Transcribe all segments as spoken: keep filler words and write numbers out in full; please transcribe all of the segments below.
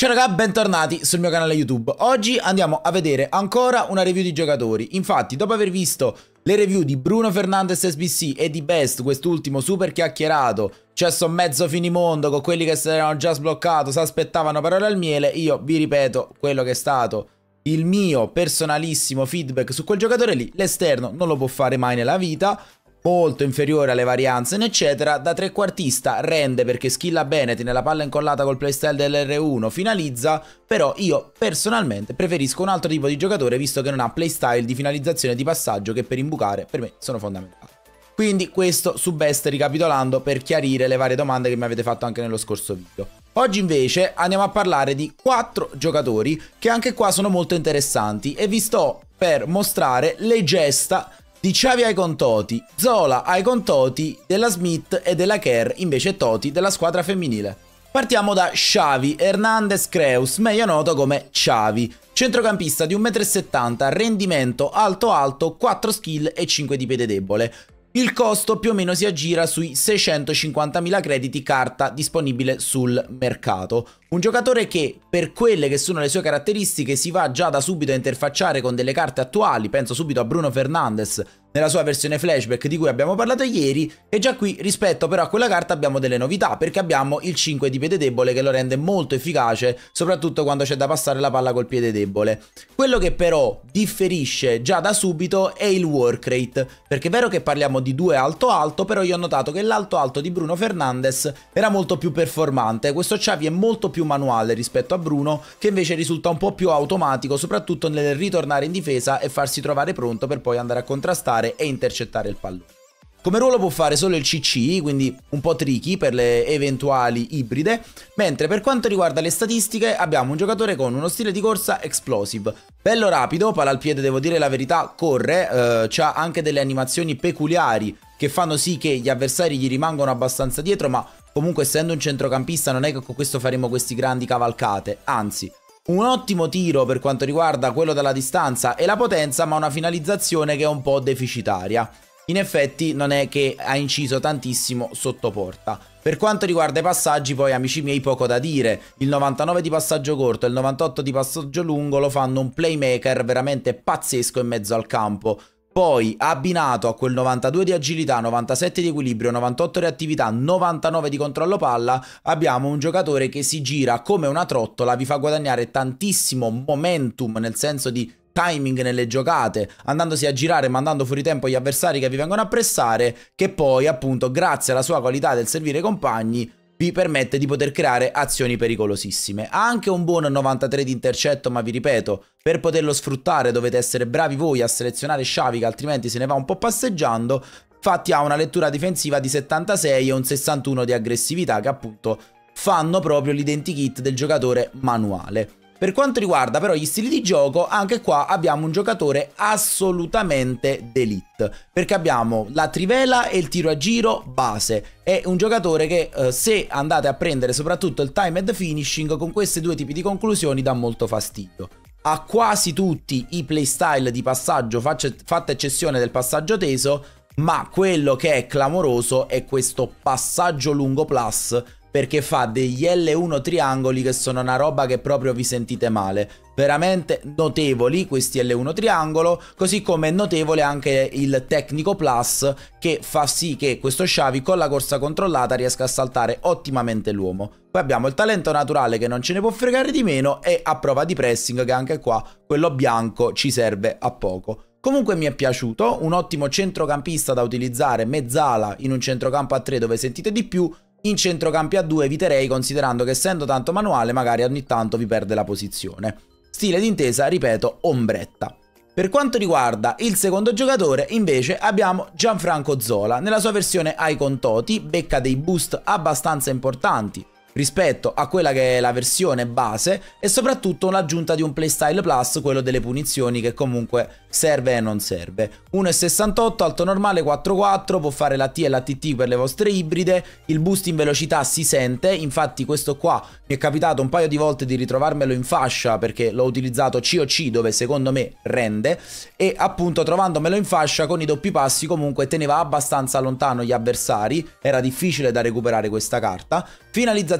Ciao raga, bentornati sul mio canale YouTube. Oggi andiamo a vedere ancora una review di giocatori. Infatti, dopo aver visto le review di Bruno Fernandes S B C e di Best, quest'ultimo super chiacchierato, cesso mezzo finimondo con quelli che si erano già sbloccato, si aspettavano parole al miele, io vi ripeto quello che è stato il mio personalissimo feedback su quel giocatore lì. L'esterno non lo può fare mai nella vita, molto inferiore alle varianze eccetera. Da trequartista rende perché skilla bene, tiene la palla incollata col playstyle dell'R uno, finalizza, però io personalmente preferisco un altro tipo di giocatore visto che non ha playstyle di finalizzazione e di passaggio che per imbucare per me sono fondamentali. Quindi questo su Best, ricapitolando, per chiarire le varie domande che mi avete fatto anche nello scorso video. Oggi invece andiamo a parlare di quattro giocatori che anche qua sono molto interessanti e vi sto per mostrare le gesta di Xavi Icon Totti, Zola Icon Totti, della Smith e della Kerr invece Totti della squadra femminile. Partiamo da Xavi Hernandez Creus, meglio noto come Xavi, centrocampista di un metro e settanta m, rendimento alto alto, quattro skill e cinque di piede debole. Il costo più o meno si aggira sui seicentocinquantamila crediti carta disponibile sul mercato. Un giocatore che, per quelle che sono le sue caratteristiche, si va già da subito a interfacciare con delle carte attuali. Penso subito a Bruno Fernandes nella sua versione flashback di cui abbiamo parlato ieri, e già qui rispetto però a quella carta abbiamo delle novità, perché abbiamo il cinque di piede debole che lo rende molto efficace, soprattutto quando c'è da passare la palla col piede debole. Quello che però differisce già da subito è il work rate, perché è vero che parliamo di due alto alto, però io ho notato che l'alto alto di Bruno Fernandes era molto più performante. Questo Xavi è molto più manuale rispetto a Bruno, che invece risulta un po' più automatico, soprattutto nel ritornare in difesa e farsi trovare pronto per poi andare a contrastare e intercettare il pallone. Come ruolo può fare solo il C C, quindi un po' tricky per le eventuali ibride, mentre per quanto riguarda le statistiche abbiamo un giocatore con uno stile di corsa explosive, bello rapido, palla al piede, devo dire la verità, corre, eh, c'ha anche delle animazioni peculiari che fanno sì che gli avversari gli rimangono abbastanza dietro, ma comunque essendo un centrocampista non è che con questo faremo questi grandi cavalcate, anzi. Un ottimo tiro per quanto riguarda quello dalla distanza e la potenza, ma una finalizzazione che è un po' deficitaria. In effetti non è che ha inciso tantissimo sotto porta. Per quanto riguarda i passaggi poi, amici miei, poco da dire. Il novantanove di passaggio corto e il novantotto di passaggio lungo lo fanno un playmaker veramente pazzesco in mezzo al campo. Poi abbinato a quel novantadue di agilità, novantasette di equilibrio, novantotto reattività, novantanove di controllo palla, abbiamo un giocatore che si gira come una trottola, vi fa guadagnare tantissimo momentum nel senso di timing nelle giocate, andandosi a girare, mandando fuori tempo gli avversari che vi vengono a pressare, che poi appunto grazie alla sua qualità del servire i compagni vi permette di poter creare azioni pericolosissime. Ha anche un buon novantatré di intercetto, ma vi ripeto, per poterlo sfruttare dovete essere bravi voi a selezionare Xavi, che altrimenti se ne va un po' passeggiando. Infatti ha una lettura difensiva di settantasei e un sessantuno di aggressività, che appunto fanno proprio l'identikit del giocatore manuale. Per quanto riguarda però gli stili di gioco, anche qua abbiamo un giocatore assolutamente d'elite, perché abbiamo la trivela e il tiro a giro base. È un giocatore che eh, se andate a prendere soprattutto il timed finishing con questi due tipi di conclusioni dà molto fastidio. Ha quasi tutti i playstyle di passaggio, fatta eccezione del passaggio teso, ma quello che è clamoroso è questo passaggio lungo plus, perché fa degli L uno triangoli che sono una roba che proprio vi sentite male. Veramente notevoli questi L uno triangolo, così come è notevole anche il tecnico plus, che fa sì che questo Xavi con la corsa controllata riesca a saltare ottimamente l'uomo. Poi abbiamo il talento naturale che non ce ne può fregare di meno, e a prova di pressing che anche qua quello bianco ci serve a poco. Comunque mi è piaciuto, un ottimo centrocampista da utilizzare mezzala in un centrocampo a tre dove sentite di più. In centrocampi a due eviterei, considerando che essendo tanto manuale magari ogni tanto vi perde la posizione. Stile d'intesa, ripeto, ombretta. Per quanto riguarda il secondo giocatore invece abbiamo Gianfranco Zola. Nella sua versione Icon Totti becca dei boost abbastanza importanti rispetto a quella che è la versione base, e soprattutto l'aggiunta di un playstyle plus, quello delle punizioni, che comunque serve e non serve. uno e sessantotto, alto normale, quattro quattro, può fare la T e la T T per le vostre ibride, il boost in velocità si sente, infatti questo qua mi è capitato un paio di volte di ritrovarmelo in fascia perché l'ho utilizzato C O C dove secondo me rende, e appunto trovandomelo in fascia con i doppi passi comunque teneva abbastanza lontano gli avversari, era difficile da recuperare questa carta. Finalizzazione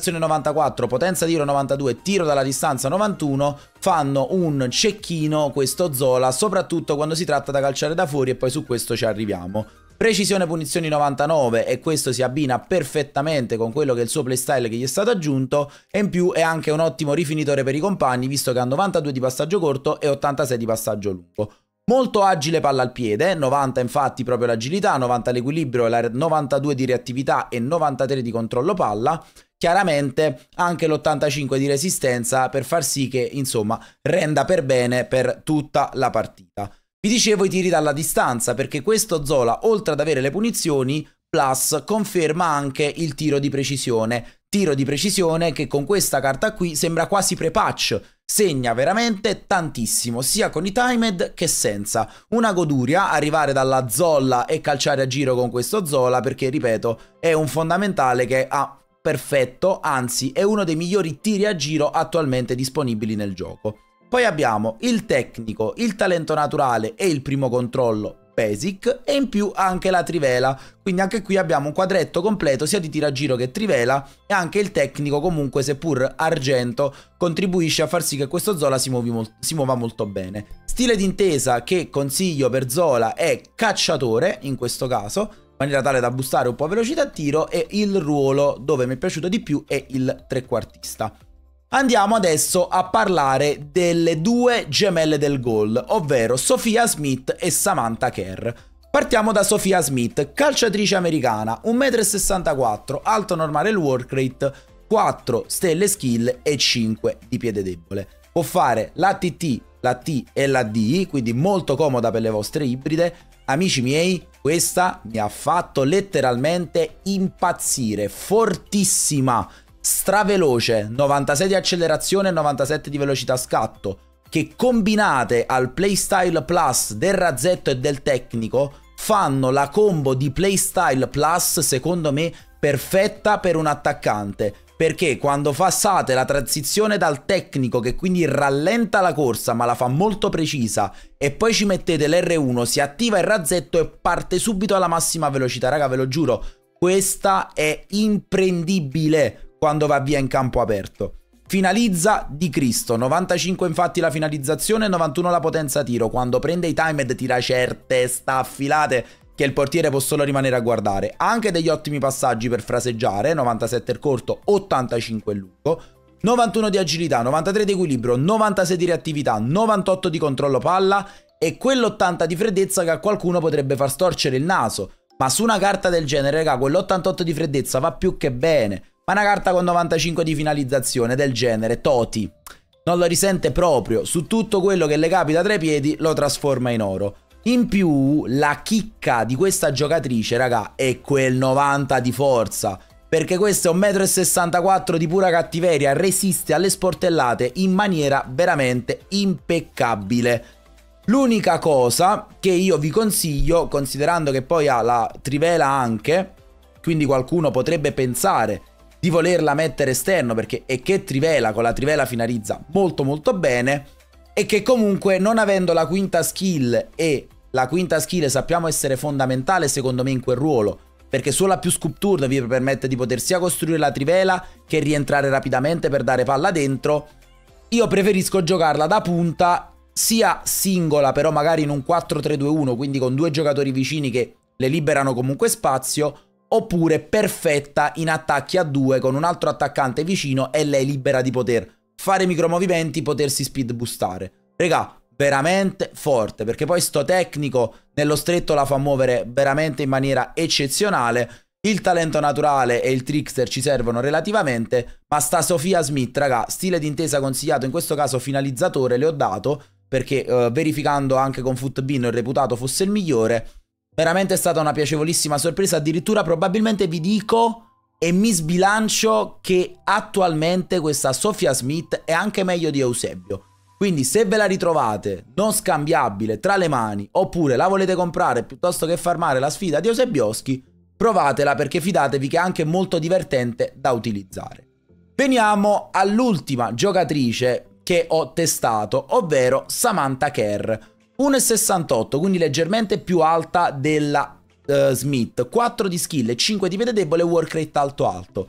accelerazione novantaquattro, potenza tiro novantadue, tiro dalla distanza novantuno, fanno un cecchino questo Zola, soprattutto quando si tratta da calciare da fuori, e poi su questo ci arriviamo. Precisione punizioni novantanove, e questo si abbina perfettamente con quello che è il suo playstyle che gli è stato aggiunto, e in più è anche un ottimo rifinitore per i compagni, visto che ha novantadue di passaggio corto e ottantasei di passaggio lungo. Molto agile palla al piede, novanta infatti proprio l'agilità, novanta l'equilibrio, novantadue di reattività e novantatré di controllo palla. Chiaramente anche l'ottantacinque di resistenza per far sì che, insomma, renda per bene per tutta la partita. Vi dicevo i tiri dalla distanza, perché questo Zola, oltre ad avere le punizioni, Plus conferma anche il tiro di precisione. Tiro di precisione che con questa carta qui sembra quasi pre-patch. Segna veramente tantissimo, sia con i timed che senza. Una goduria arrivare dalla Zolla e calciare a giro con questo Zola, perché, ripeto, è un fondamentale che ha perfetto, anzi è uno dei migliori tiri a giro attualmente disponibili nel gioco. Poi abbiamo il tecnico, il talento naturale e il primo controllo basic, e in più anche la trivela, quindi anche qui abbiamo un quadretto completo sia di tiro a giro che trivela, e anche il tecnico comunque, seppur argento, contribuisce a far sì che questo Zola si, muovi mol- si muova molto bene. Stile d'intesa che consiglio per Zola è cacciatore in questo caso, in maniera tale da boostare un po' velocità a tiro, e il ruolo dove mi è piaciuto di più è il trequartista. Andiamo adesso a parlare delle due gemelle del gol, ovvero Sophia Smith e Samantha Kerr. Partiamo da Sophia Smith, calciatrice americana, un metro e sessantaquattro, alto normale il work rate, quattro stelle skill e cinque di piede debole. Può fare la T T, la T e la D, quindi molto comoda per le vostre ibride. Amici miei, questa mi ha fatto letteralmente impazzire, fortissima, straveloce, novantasei di accelerazione e novantasette di velocità scatto, che combinate al playstyle plus del razzetto e del tecnico fanno la combo di playstyle plus, secondo me, perfetta per un attaccante, perché quando passate la transizione dal tecnico, che quindi rallenta la corsa ma la fa molto precisa, e poi ci mettete l'R uno, si attiva il razzetto e parte subito alla massima velocità. Raga, ve lo giuro, questa è imprendibile quando va via in campo aperto. Finalizza di Cristo, novantacinque infatti la finalizzazione, novantuno la potenza tiro. Quando prende i timed tira certe staffilate che il portiere può solo rimanere a guardare. Ha anche degli ottimi passaggi per fraseggiare, novantasette il corto, ottantacinque il lungo, novantuno di agilità, novantatré di equilibrio, novantasei di reattività, novantotto di controllo palla e quell'ottanta di freddezza che a qualcuno potrebbe far storcere il naso. Ma su una carta del genere, raga, quell'ottantotto di freddezza va più che bene. Ma una carta con novantacinque di finalizzazione del genere, Toti non lo risente proprio. Su tutto quello che le capita tra i piedi lo trasforma in oro. In più, la chicca di questa giocatrice, raga, è quel novanta di forza, perché questo è un metro e sessantaquattro di pura cattiveria, resiste alle sportellate in maniera veramente impeccabile. L'unica cosa che io vi consiglio, considerando che poi ha la trivela anche, quindi qualcuno potrebbe pensare di volerla mettere esterno, perché è che trivela, con la trivela finalizza molto molto bene, e che comunque, non avendo la quinta skill, e la quinta skill sappiamo essere fondamentale secondo me in quel ruolo, perché solo la più sculpture vi permette di poter sia costruire la trivela che rientrare rapidamente per dare palla dentro, io preferisco giocarla da punta, sia singola però magari in un quattro tre due uno, quindi con due giocatori vicini che le liberano comunque spazio, oppure perfetta in attacchi a due con un altro attaccante vicino e lei libera di poter fare micromovimenti, potersi speed boostare. Regà, veramente forte, perché poi sto tecnico nello stretto la fa muovere veramente in maniera eccezionale. Il talento naturale e il trickster ci servono relativamente, ma sta Sophia Smith, raga, stile d'intesa consigliato, in questo caso finalizzatore le ho dato, perché eh, verificando anche con Footbin il reputato fosse il migliore. Veramente è stata una piacevolissima sorpresa, addirittura probabilmente vi dico e mi sbilancio che attualmente questa Sophia Smith è anche meglio di Eusebio. Quindi se ve la ritrovate non scambiabile tra le mani, oppure la volete comprare piuttosto che farmare la sfida di Eusebioschi, provatela, perché fidatevi che è anche molto divertente da utilizzare. Veniamo all'ultima giocatrice che ho testato, ovvero Samantha Kerr. uno e sessantotto, quindi leggermente più alta della uh, Smith, quattro di skill e cinque di piede debole, work rate alto alto.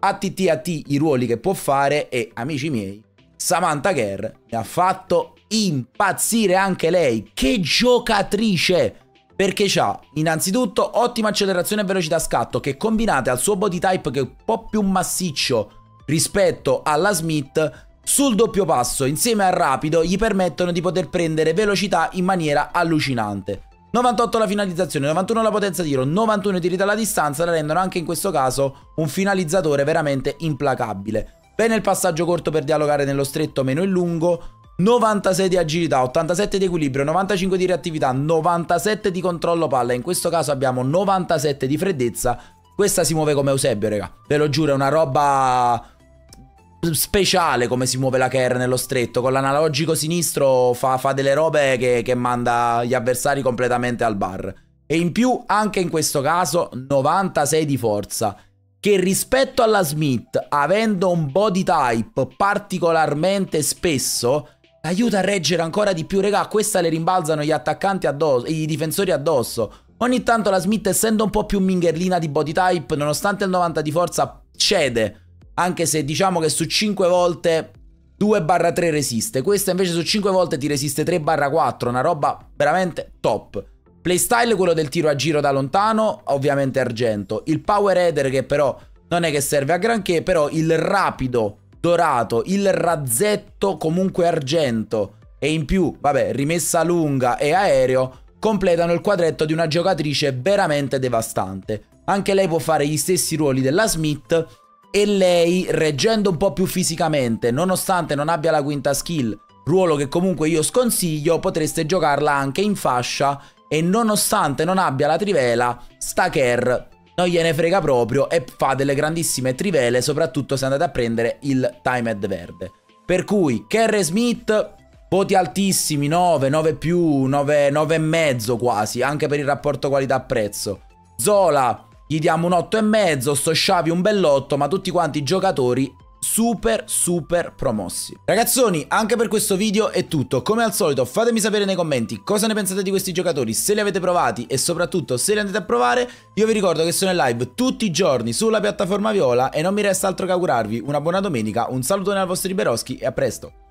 A T T A T i ruoli che può fare e, amici miei, Samantha Kerr mi ha fatto impazzire anche lei. Che giocatrice! Perché c'ha innanzitutto ottima accelerazione e velocità scatto che, combinate al suo body type che è un po' più massiccio rispetto alla Smith, sul doppio passo insieme al rapido gli permettono di poter prendere velocità in maniera allucinante. novantotto la finalizzazione, novantuno la potenza tiro, novantuno i tiri dalla distanza, la rendono anche in questo caso un finalizzatore veramente implacabile. Bene il passaggio corto per dialogare nello stretto, meno il lungo. novantasei di agilità, ottantasette di equilibrio, novantacinque di reattività, novantasette di controllo palla. In questo caso abbiamo novantasette di freddezza. Questa si muove come Eusebio, raga. Ve lo giuro, è una roba speciale come si muove la Kerr nello stretto. Con l'analogico sinistro fa, fa delle robe che, che manda gli avversari completamente al bar. E in più, anche in questo caso, novantasei di forza, che rispetto alla Smith, avendo un body type particolarmente spesso, aiuta a reggere ancora di più, regà. Questa le rimbalzano gli attaccanti addosso, i difensori addosso. Ogni tanto la Smith, essendo un po' più mingherlina di body type, nonostante il novanta di forza, cede. Anche se diciamo che su cinque volte due barra tre resiste. Questa invece su cinque volte ti resiste tre barra quattro. Una roba veramente top. Playstyle, quello del tiro a giro da lontano, ovviamente argento. Il power header, che però non è che serve a granché, però il rapido dorato, il razzetto comunque argento e in più, vabbè, rimessa lunga e aereo completano il quadretto di una giocatrice veramente devastante. Anche lei può fare gli stessi ruoli della Smith e lei, reggendo un po' più fisicamente, nonostante non abbia la quinta skill, ruolo che comunque io sconsiglio, potreste giocarla anche in fascia e nonostante non abbia la trivela, sta Kerr non gliene frega proprio e fa delle grandissime trivele, soprattutto se andate a prendere il timed verde. Per cui Kerr e Smith, voti altissimi, nove, nove più, nove, nove e mezzo quasi, anche per il rapporto qualità-prezzo. Zola gli diamo un otto e mezzo, sto Xavi un bell'otto, ma tutti quanti giocatori super super promossi. Ragazzoni, anche per questo video è tutto. Come al solito fatemi sapere nei commenti cosa ne pensate di questi giocatori, se li avete provati e soprattutto se li andate a provare. Io vi ricordo che sono in live tutti i giorni sulla piattaforma Viola e non mi resta altro che augurarvi una buona domenica, un salutone al vostro Liberoschi e a presto.